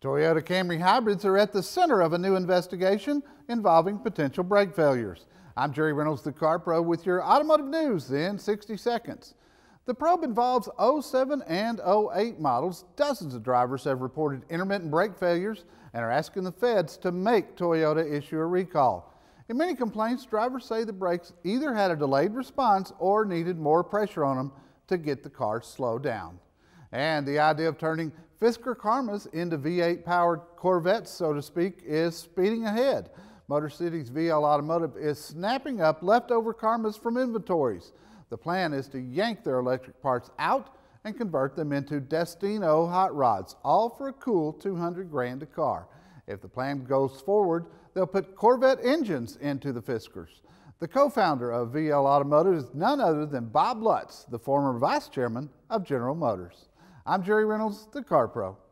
Toyota Camry hybrids are at the center of a new investigation involving potential brake failures. I'm Jerry Reynolds, the Car Pro, with your automotive news in 60 seconds. The probe involves 07 and 08 models. Dozens of drivers have reported intermittent brake failures and are asking the feds to make Toyota issue a recall. In many complaints, drivers say the brakes either had a delayed response or needed more pressure on them to get the car slowed down. And the idea of turning Fisker Karmas into V8-powered Corvettes, so to speak, is speeding ahead. Motor City's VL Automotive is snapping up leftover Karmas from inventories. The plan is to yank their electric parts out and convert them into Destino hot rods, all for a cool $200 grand a car. If the plan goes forward, they'll put Corvette engines into the Fiskers. The co-founder of VL Automotive is none other than Bob Lutz, the former vice chairman of General Motors. I'm Jerry Reynolds, the Car Pro.